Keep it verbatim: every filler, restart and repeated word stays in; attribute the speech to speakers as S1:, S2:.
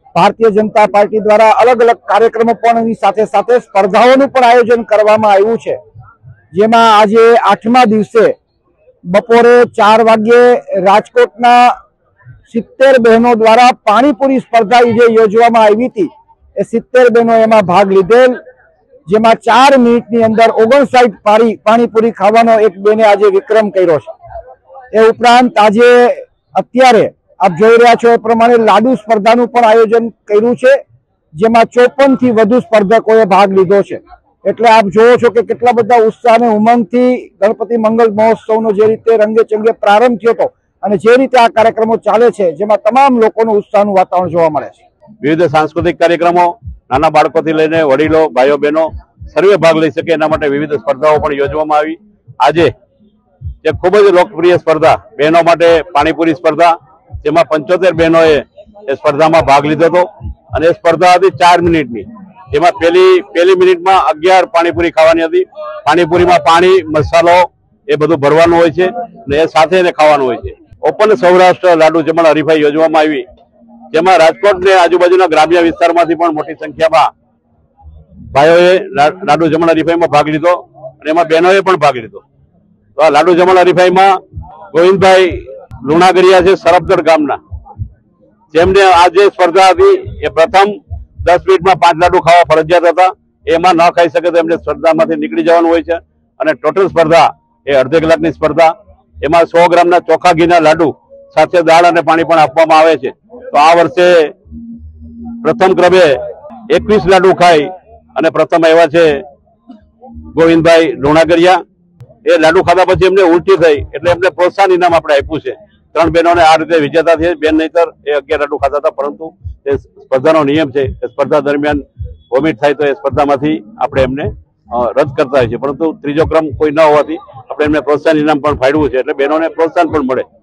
S1: Bharatiya Janata party द्वारा अलग अलग कार्यक्रमों पण साथे साथे स्पर्धाओनुं पण आयोजन करवामां आव्युं छे, जेमां आजे आठमा दिवसे बपोरे चार वाग्ये राजकोटना सित्तेर बहनों द्वारा पाणीपुरी स्पर्धा जे योजवामां आवी हती ए सित्तेर बहनों एमां भाग लीधेल, जेमां चार मिनिटनी अंदर ओगणसाठ पारी पाणीपुरी खावानो एक बेने आज विक्रम कर्यो छे। ए उपरांत आज अत्यारे आप जोई रह्या छो ए प्रमाणे लाडू स्पर्धानुं पण आयोजन कर्युं छे, जेमां चौपन थी वधु स्पर्धकोए भाग लीधो छे। एटले आप जोवो छो के केटला बधा उत्साह अने उमंगथी गणपति मंगल महोत्सवनो जे रीते रंगे चंगे प्रारंभ थयो हतो अने जे रीते आ कार्यक्रमो चाले छे, जेमां तमाम लोकोनुं उत्साहनुं वातावरण जोवा मळे छे।
S2: विविध सांस्कृतिक कार्यक्रमों नाना बाळकोथी लईने वडीलो भाईओ बहनों सर्वे भाग लई शके एना माटे विविध स्पर्धाओं पण योजवामां आवी। आजे जे खूब ज लोकप्रिय स्पर्धा बहनों माटे पाणीपुरी स्पर्धा, जेमां पंचोतेर बहनोए ए स्पर्धामां भाग लीधो हतो अने ए स्पर्धा हती चार मिनिटनी, जेमां पहेली पहेली मिनिटमां अगियार पाणीपुरी खावानी हती। पाणीपुरीमां पाणी मसालो ए बधुं भरवानुं होय छे अने ए साथे एने खावानुं होय छे। ओपन सौराष्ट्र लाडू जमण हरीफाई योजवामां आवी, जेमां राजकोट ने आजुबाजुना ग्राम्य विस्तारमांथी पण मोटी संख्यामां भाईओए लाडू जमण हरीफाईमां भाग लीधो अने एमां बहनोए पण भाग लीधो। तो आ लाडू जमण हरीफाईमां गोविंदभाई લુણાગરિયા છે સરપગઢ ગામના, જેમને આ જે સ્પર્ધા હતી એ પ્રથમ દસ મિનિટમાં પાંચ લાડુ ખાવા ફરજિયાત હતા, એમાં ન ખાઈ શકે તો એમને સ્પર્ધામાંથી નીકળી જવાનું હોય છે અને ટોટલ સ્પર્ધા એ અડધે કલાકની સ્પર્ધા, એમાં સો ગ્રામના ચોખા ઘીના લાડુ સાથે દાળ અને પાણી પણ આપવામાં આવે છે। તો આ વર્ષે પ્રથમ ક્રમે એકવીસ લાડુ ખાઈ અને પ્રથમ આવ્યા છે ગોવિંદભાઈ લુણાગરિયા। એ લાડુ ખાધા પછી એમને ઉલટી થઈ એટલે એમને પ્રોત્સાહન ઇનામ આપણે આપ્યું છે। ત્રણ બહેનોને આ રીતે વિજેતા થઈ। બેન નહીતર એ અગિયાર લાડુ ખાતા હતા, પરંતુ એ સ્પર્ધાનો નિયમ છે કે સ્પર્ધા દરમિયાન વોમિટ થાય તો એ સ્પર્ધામાંથી આપણે એમને રદ કરતા હોય છે, પરંતુ ત્રીજો ક્રમ કોઈ ન હોવાથી આપણે એમને પ્રોત્સાહન ઇનામ પણ ફાળવ્યું છે, એટલે બહેનોને પ્રોત્સાહન પણ મળે।